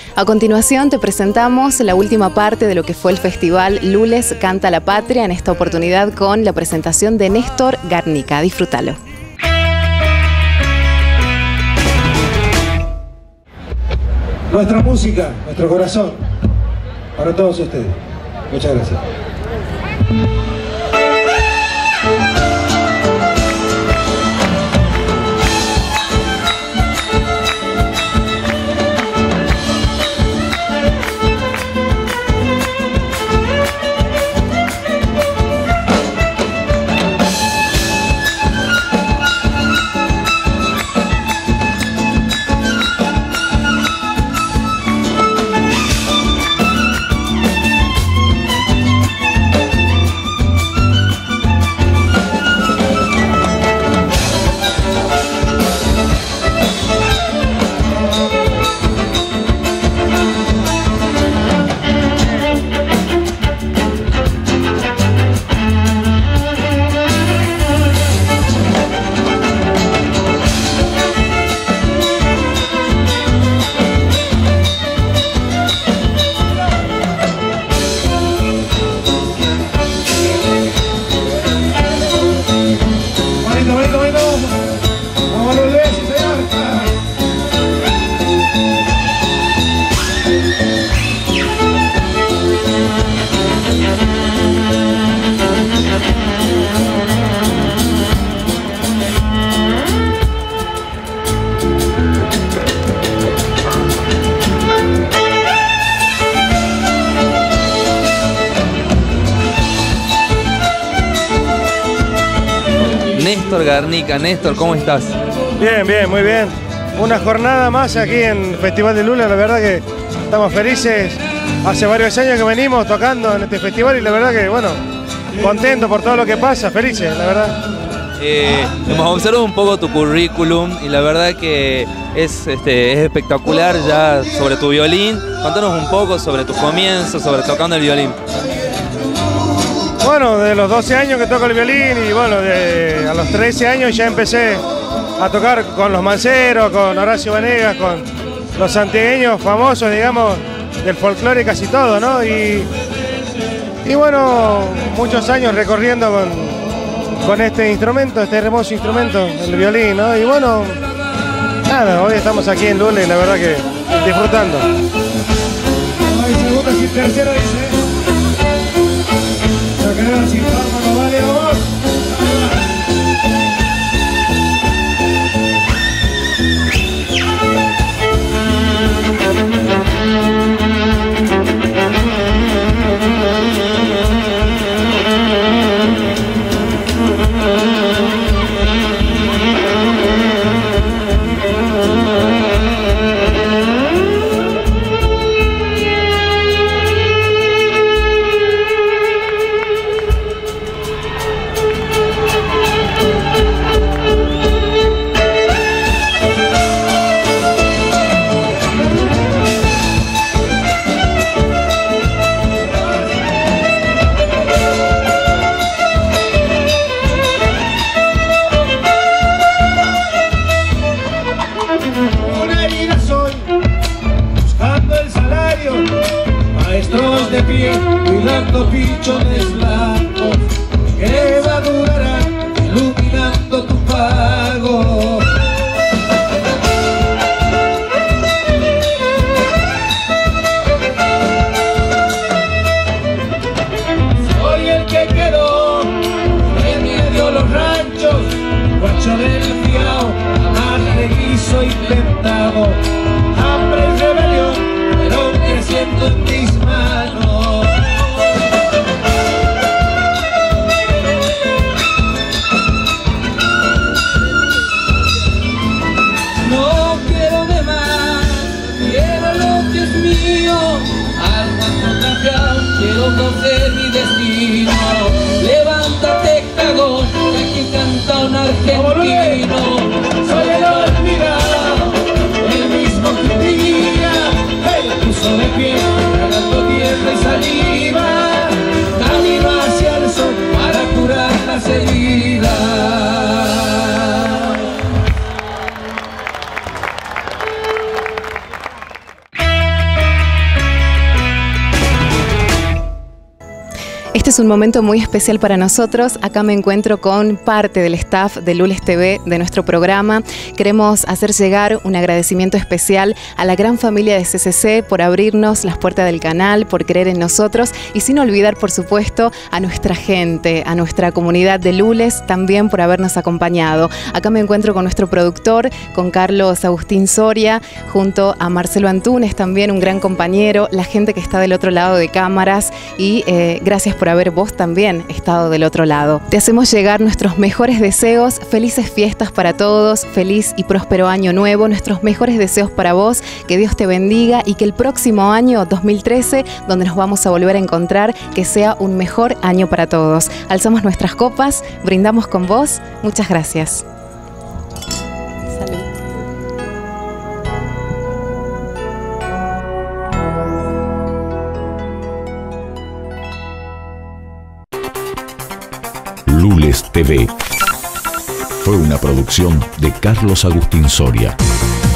A continuación te presentamos la última parte de lo que fue el festival Lules Canta la Patria, en esta oportunidad con la presentación de Néstor Garnica. Disfrútalo. Nuestra música, nuestro corazón, para todos ustedes. Muchas gracias. Néstor Garnica. Néstor, ¿cómo estás? Bien, bien, muy bien. Una jornada más aquí en Festival de Lules, la verdad que estamos felices. Hace varios años que venimos tocando en este festival y la verdad que, bueno, contentos por todo lo que pasa, felices, la verdad. Hemos observado un poco tu currículum y la verdad que es espectacular ya sobre tu violín. Contanos un poco sobre tus comienzos, sobre tocando el violín. Bueno, de los 12 años que toco el violín y bueno, a los 13 años ya empecé a tocar con los Manceros, con Horacio Vanegas, con los santiagueños famosos, digamos, del folclore casi todo, ¿no? Y bueno, muchos años recorriendo con este instrumento, este hermoso instrumento, el violín, ¿no? Y bueno, nada, hoy estamos aquí en Lules y la verdad que disfrutando. Hay segunda y tercera, dice. Sin palma no vale, vos. De pie, cuidando pichones blancos que madurarán iluminando tu pago. Soy el que quedó en medio de los ranchos, guacho del fiao, amarre guiso inventado, hambre y rebelión, pero creciendo en mis manos. No quiero de más, quiero lo que es mío. Al cuanto cambiar, quiero conocer mi destino. Levántate, cagón, que aquí canta un argentino. Soy el olvidado, el mismo que un día me puso de pie, tragando tierra y saliva, camino hacia el sol para curar las heridas. Este es un momento muy especial para nosotros. Acá me encuentro con parte del staff de Lules TV, de nuestro programa. Queremos hacer llegar un agradecimiento especial a la gran familia de CCC por abrirnos las puertas del canal, por creer en nosotros y sin olvidar, por supuesto, a nuestra gente, a nuestra comunidad de Lules, también por habernos acompañado. Acá me encuentro con nuestro productor, con Carlos Agustín Soria, junto a Marcelo Antunes, también un gran compañero, la gente que está del otro lado de cámaras y gracias por haber vos también estado del otro lado. Te hacemos llegar nuestros mejores deseos, felices fiestas para todos, feliz y próspero año nuevo, nuestros mejores deseos para vos, que Dios te bendiga y que el próximo año 2013, donde nos vamos a volver a encontrar, que sea un mejor año para todos. Alzamos nuestras copas, brindamos con vos, muchas gracias. Lules TV fue una producción de Carlos Agustín Soria.